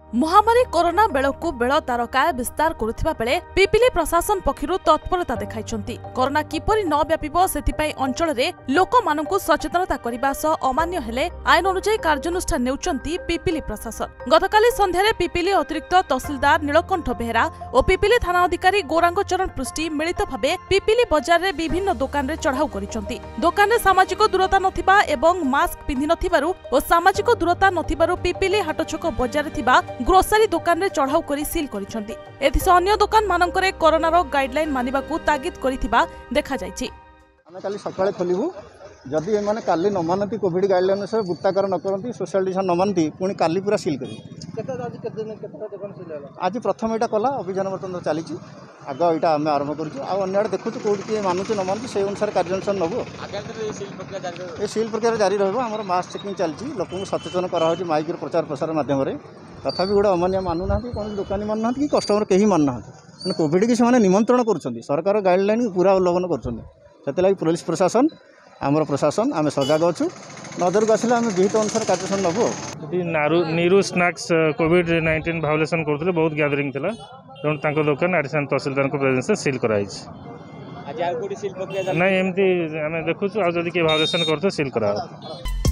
महामारी कोरोना बेलू बेल तार काय विस्तार करुवा बेले पिपिली प्रशासन पक्षर तत्परता देखाई कोरोना किपरि न व्यापिब से अंचल में लोक मानू सचेतनता करने सह अमान्य हेले आईन अनुजाई कार्यानुष्ठान नेउचंती पिपिली प्रशासन। गतकाली संध्यारे पिपिली अतिरिक्त तहसिलदार नीलकंठ बेहेरा और पिपिली थाना अधिकारी गौरांग चरण पृष्टि मिलित भावे पिपिली बजार में विभिन्न दुकान में चढ़ाऊ करिसंती। दुकान में सामाजिक दूरता नथिबा एवं मास्क पिंधि नथिबारु और सामाजिक दूरता नथिबारु पिपिली हाटछक बजार थिबा ग्रोसरी दुकान रे चढ़ाऊ करी सील करिसंती। एथिस अन्य दुकान मानकरे कोरोनार गाइडलाइन मानिबाकू तागिद करिथिबा देखा जायछि। आमे काली सकाळे खोलिबु जदि ए माने काली न मानती कोविड गाइडलाइन से गुप्ताकर न करंती सोशल डिस्टेंस न मानती पुणी काली पूरा सील करी आज प्रथम एटा कला अभियान वर्तमान चली आग यहाँ आम आरंभ करूँ आने देखु कौट किए मानुचे न मानुचे से अनुसार कार्यानुष्ठान नबू ये सील प्रक्रिया जारी रहा मास्क चेकिंग चलती लोक सचेतन कराई माइक प्रचार प्रसार मध्यम तथापि गोटे अमान्य मानुना कौन दुकानी मानुना कि कस्टमर कहीं मानुना मैंने कोविड की से निमंत्रण कर सरकार गाइडलाइन पूरा उल्लंघन कर पुलिस प्रशासन आमर प्रशासन आम सजग अच्छु नजर को आसले आम विहित अनुसार कार्यानुष्ठान नबू। नीरू स्नैक्स कोविड-19 भायोलेसन करते बहुत गैदरिंग था तेणु दुकान एडिशनल तहसिलदार प्रेजेंस सील कराई ना एमती आम देखु आज किए भायोलेसन करते सील करा।